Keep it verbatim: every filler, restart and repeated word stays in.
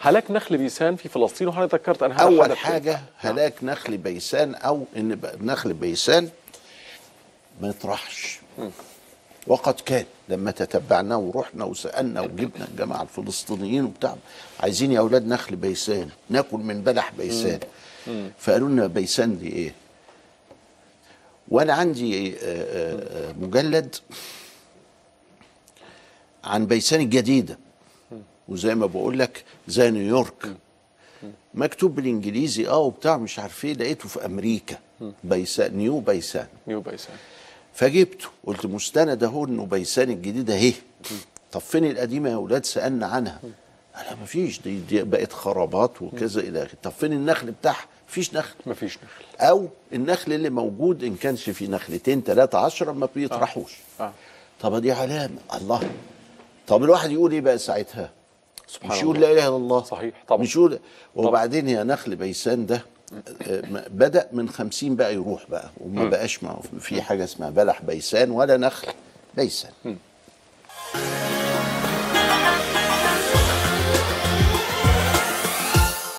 هلاك نخل بيسان في فلسطين، وحضرتك ذكرت ان هذا اول حاجه هلاك نخل بيسان، او ان نخل بيسان ما يطرحش. وقد كان لما تتبعناه ورحنا وسالنا وجبنا الجماعه الفلسطينيين وبتاع، عايزين يا اولاد نخل بيسان ناكل من بلح بيسان. فقالوا لنا بيسان دي ايه؟ وانا عندي مجلد عن بيسان الجديده، وزي ما بقول لك زي نيويورك، مكتوب بالانجليزي اه وبتاع مش عارف ايه، لقيته في امريكا بيسان، نيو بيسان نيو بيسان. فجبته قلت مستند اهو انه بيسان الجديده اهي. طب فين القديمه يا اولاد؟ سالنا عنها. انا ما فيش، دي, دي بقت خرابات وكذا الى اخره. طب فين النخل بتاعها؟ مفيش نخل. مفيش نخل. او النخل اللي موجود ان كانش في نخلتين ثلاثه عشرة ما بيطرحوش. آه. آه. طب دي علامه. الله. طب الواحد يقول ايه بقى ساعتها؟ سبحان مش يقول لا اله الا الله. صحيح طبعا. مش يقول. وبعدين يا نخل بيسان ده بدأ من خمسين بقى يروح بقى، وما بقاش معه في حاجه اسمها بلح بيسان ولا نخل بيسان.